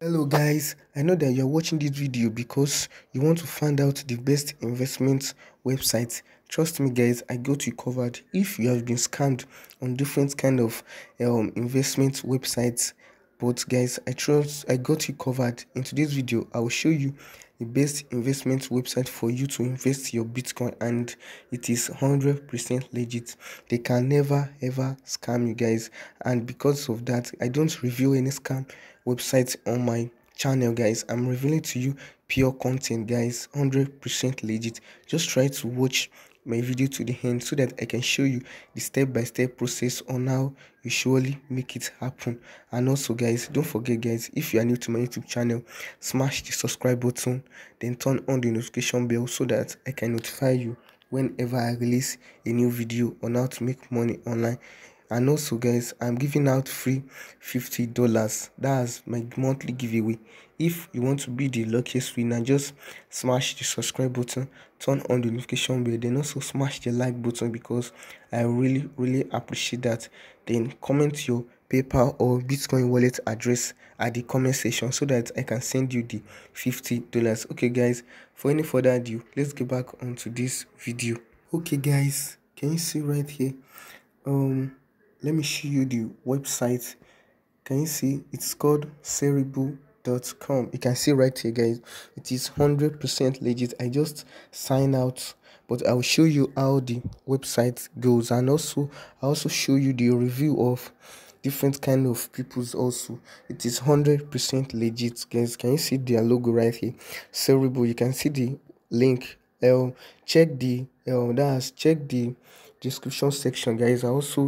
Hello guys, I know that you're watching this video because you want to find out the best investment website. Trust me guys, I got you covered. If you have been scammed on different kind of investment websites, but guys, I got you covered. In today's video, I will show you the best investment website for you to invest your Bitcoin, and it is 100% legit. They can never ever scam you guys, and because of that, I don't review any scam websites on my channel guys. I'm revealing to you pure content guys, 100% legit. Just try to watch my video to the end so that I can show you the step-by-step process on how you surely make it happen. And also guys, don't forget guys, if you are new to my YouTube channel, smash the subscribe button, then turn on the notification bell so that I can notify you whenever I release a new video on how to make money online. And also guys, I'm giving out free $50. That's my monthly giveaway. If you want to be the luckiest winner, just smash the subscribe button, turn on the notification bell, then also smash the like button because I really appreciate that. Then comment your PayPal or Bitcoin wallet address at the comment section so that I can send you the $50. Okay guys, for any further ado, let's get back onto this video. Okay guys, can you see right here? Let me show you the website. Can you see? It's called Cerebral.com. You can see right here guys, it is 100% legit. I just sign out, but I'll show you how the website goes, and also I also show you the review of different kind of people's also. It is 100% legit guys. Can you see their logo right here? Cerebral. You can see the link. Check the check the description section guys.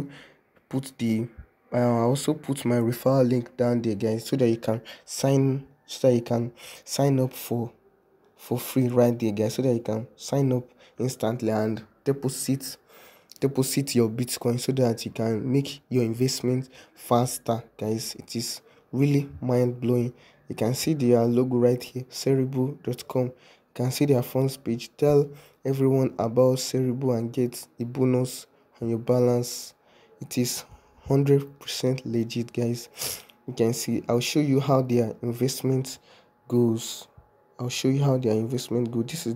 I also put my referral link down there guys, so that you can sign up for free right there guys, so that you can sign up instantly and deposit your Bitcoin so that you can make your investment faster guys. It is really mind-blowing. You can see their logo right here, Cerebral.com. You can see their front page. Tell everyone about Cerebral and get a bonus on your balance. It is 100% legit guys. You can see, I'll show you how their investment goes. This is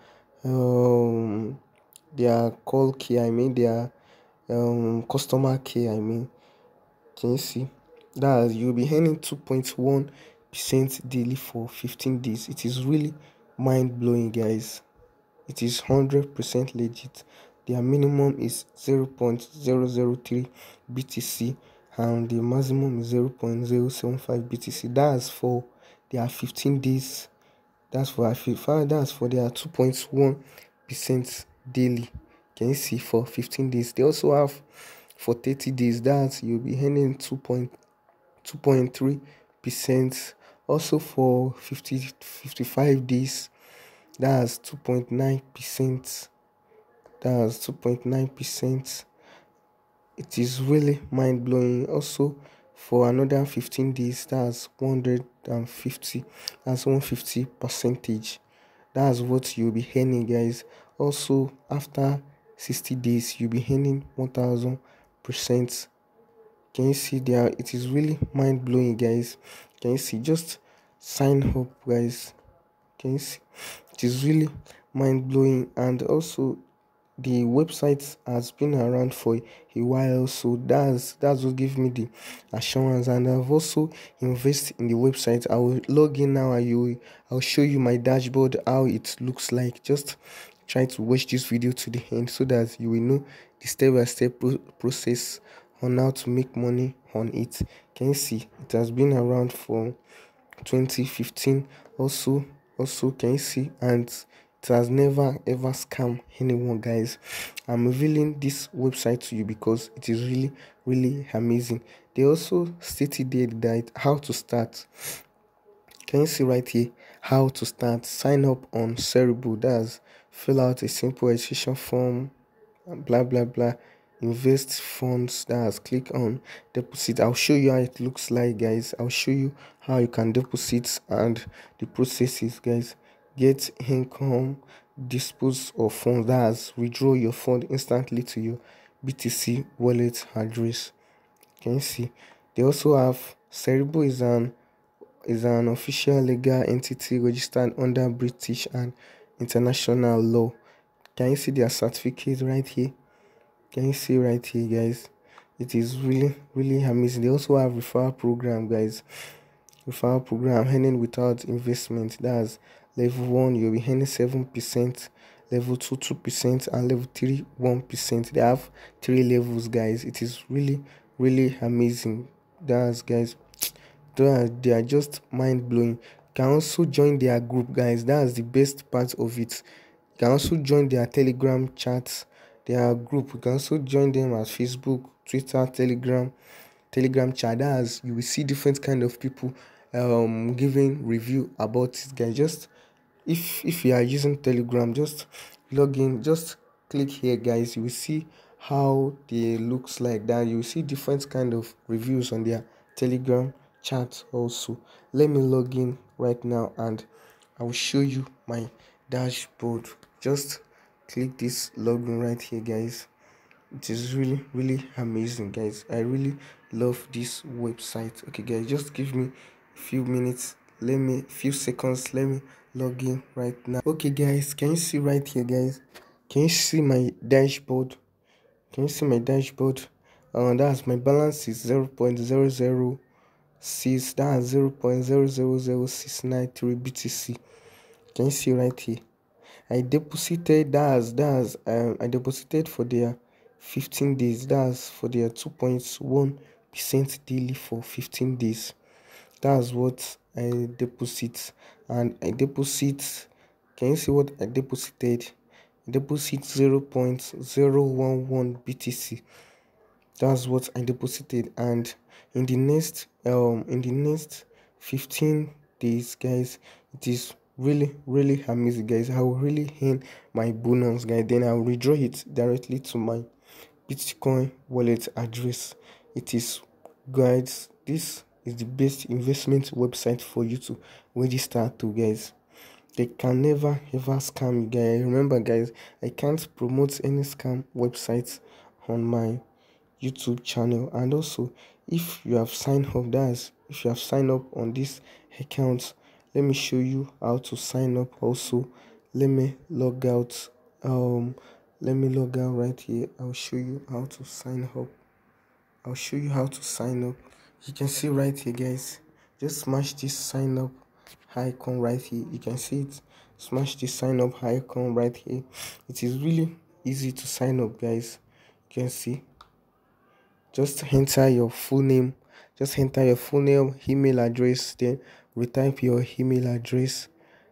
their call care, I mean their customer care, I mean. Can you see that you'll be earning 2.1% daily for 15 days? It is really mind-blowing guys. It is 100% legit. Their minimum is 0.003 BTC and the maximum is 0.075 BTC. That's for their 15 days. That's for their 2.1% daily. Can you see? For 15 days. They also have for 30 days. That you'll be earning 2.3%. Also for 55 days, that's 2.9%. That's 2.9%. It is really mind-blowing. Also for another 15 days, that's 150. That's 150 percentage. That's what you'll be earning guys. Also after 60 days, you'll be earning 1000%. Can you see there? It is really mind-blowing guys. Can you see? Just sign up guys. Can you see? It is really mind-blowing. And also the website has been around for a while, so that's what gives me the assurance. And I've also invested in the website. I will log in now and I'll show you my dashboard, how it looks like. Just try to watch this video to the end so that you will know the step-by-step process on how to make money on it. Can you see? It has been around for 2015. Also can you see? And it has never ever scam anyone guys. I'm revealing this website to you because it is really amazing. They also stated there that how to start. Can you see right here? How to start? Sign up on Cerebral. That's fill out a simple registration form, blah blah blah. Invest funds. That's click on deposit. I'll show you how it looks like guys. I'll show you how you can deposit and the processes guys. Get income, dispose of funds. That's withdraw your fund instantly to your BTC wallet address. Can you see? They also have Cerebral is an is an official legal entity registered under British and international law. Can you see their certificate right here? Can you see right here, guys? It is really amazing. They also have referral program, guys. Referral program, earning without investment. That's level 1, you'll be earning 7%, level 2 2%, and level 3 1%. They have 3 levels, guys. It is really amazing. That's, guys, they are just mind blowing. You can also join their group, guys. That's the best part of it. You can also join their Telegram chats, their group. You can also join them as Facebook, Twitter, Telegram chat. That's, you will see different kind of people giving review about it, guys. Just, if you are using Telegram, just log in, just click here, guys. You will see how they looks like that. You will see different kind of reviews on their Telegram chat also. Let me log in right now and I will show you my dashboard. Just click this login right here, guys. It is really amazing, guys. I really love this website. Okay, guys, just give me a few minutes, few seconds, let me log in right now. Okay, guys, can you see right here, guys? Can you see my dashboard? Can you see my dashboard? That's my balance is 0.0006. That's 0.000693 BTC. Can you see right here? I deposited, I deposited for their 15 days. That's for their 2.1% daily for 15 days. That's what I deposit. And I deposit, can you see what I deposited? I deposit 0.011 BTC. That's what I deposited. And in the next 15 days, guys, it is really amazing, guys. I will really earn my bonus, guys. Then I'll withdraw it directly to my Bitcoin wallet address. It is, guys, this is the best investment website for you to register to, guys. They can never ever scam you, guys. Remember, guys, I can't promote any scam websites on my YouTube channel. And also, if you have signed up, that's if you have signed up on this account, let me show you how to sign up. Also, let me log out. Let me log out right here. I'll show you how to sign up. I'll show you how to sign up. You can see right here, guys. Just smash this sign up icon right here. You can see it. Smash this sign up icon right here. It is really easy to sign up, guys. You can see. Just enter your full name. Just enter your full name, email address, then retype your email address.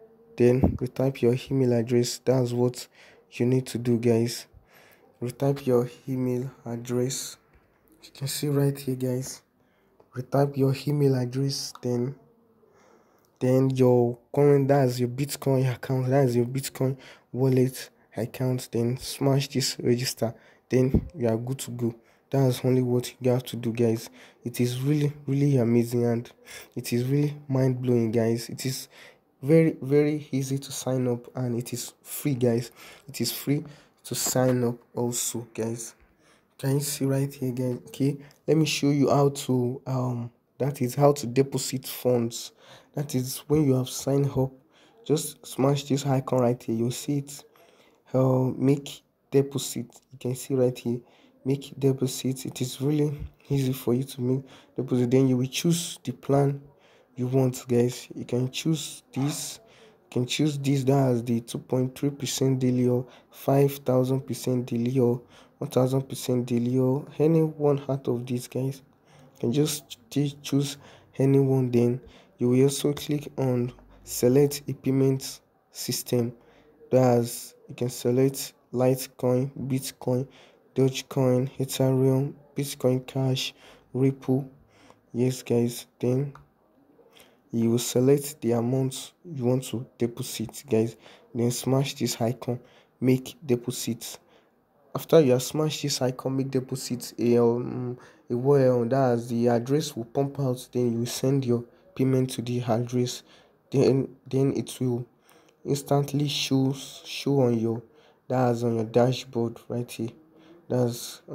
That's what you need to do, guys. Retype your email address. You can see right here, guys. Retype your email address, then your current, that's your Bitcoin account, that's your Bitcoin wallet account. Then smash this register, then you are good to go. That's only what you have to do, guys. It is really amazing, and it is really mind-blowing, guys. It is very easy to sign up, and it is free, guys. It is free to sign up also, guys. Can you see right here, guys? Okay, let me show you how to that is how to deposit funds. That is when you have signed up. Just smash this icon right here, you'll see it. Make deposit. You can see right here, make deposit. It is really easy for you to make deposit. Then you will choose the plan you want, guys. You can choose this. You can choose this, that has the 2.3% daily, or 5,000% daily, or 1,000% daily, or any one out of these, guys. You can just choose any one. Then you will also click on select a payment system. That's, you can select Litecoin, Bitcoin, Dogecoin, Ethereum, Bitcoin Cash, Ripple. Yes, guys. Then you will select the amount you want to deposit, guys. Then smash this icon, make deposit. After you have smashed this icon, make deposit, a wire, that's the address will pump out. Then you will send your payment to the address. Then it will instantly show on your, that's on your dashboard right here.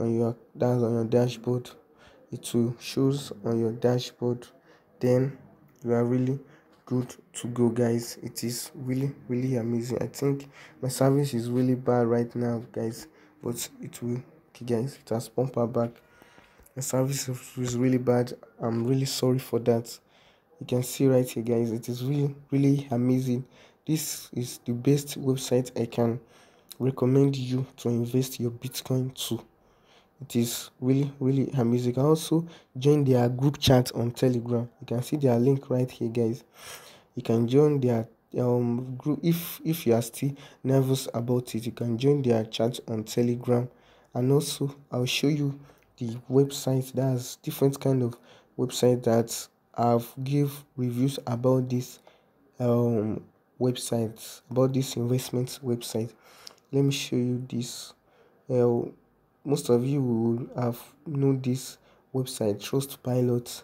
That's on your dashboard. It will shows on your dashboard. Then you are really good to go, guys. It is really amazing. I think my service is really bad right now, guys, but it will, okay guys, it has pumped her back. My service is really bad. I'm really sorry for that. You can see right here, guys, it is really amazing. This is the best website I can recommend you to invest your Bitcoin to. It is really amazing. You can also join their group chat on Telegram. You can see their link right here, guys. You can join their group. If you are still nervous about it, you can join their chat on Telegram. And also I'll show you the website. That's different kind of website that I've give reviews about this um website, about this investment website. Let me show you this. uh, Most of you will have known this website, Trustpilot.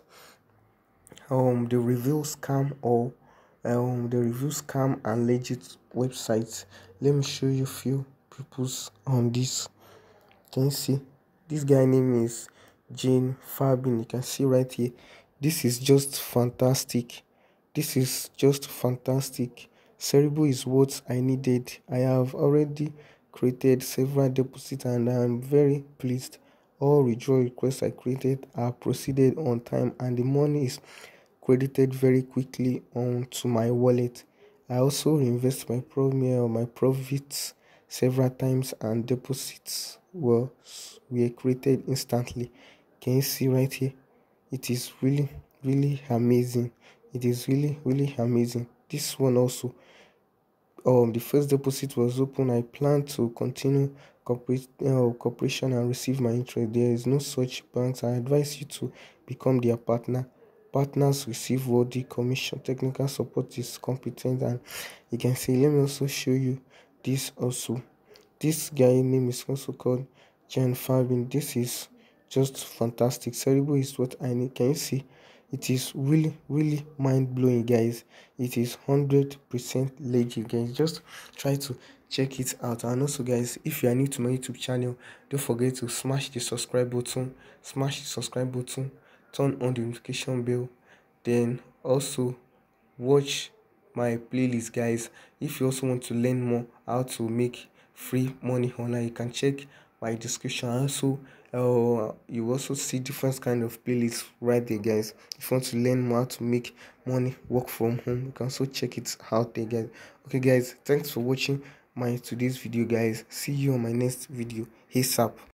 The review scam, or the review scam and legit websites. Let me show you few people's on this. Can you see? This guy name is Jane Fabin. You can see right here. This is just fantastic. This is just fantastic. Cerebral is what I needed. I have already created several deposits and I am very pleased. All withdrawal requests I created are proceeded on time and the money is credited very quickly onto my wallet. I also reinvest my profits several times and deposits were created instantly. Can you see right here? It is really amazing. It is really amazing. This one also, the first deposit was open. I plan to continue cooperation and receive my interest. There is no such banks. I advise you to become their partner. Partners receive worthy commission. Technical support is competent, and you can see. Let me also show you this also. This guy name is also called Jan Fabin. This is just fantastic. Cerebral is what I need. Can you see? It is really mind blowing, guys. It is 100% legit, guys. Just try to check it out. And also, guys, if you are new to my YouTube channel, don't forget to smash the subscribe button. Smash the subscribe button. Turn on the notification bell. Then also watch my playlist, guys. If you also want to learn more how to make free money online, you can check my description. Also, you also see different kind of playlists right there, guys. If you want to learn more how to make money work from home, you can also check it out there, guys. Okay, guys, thanks for watching my today's video, guys. See you on my next video. ASAP.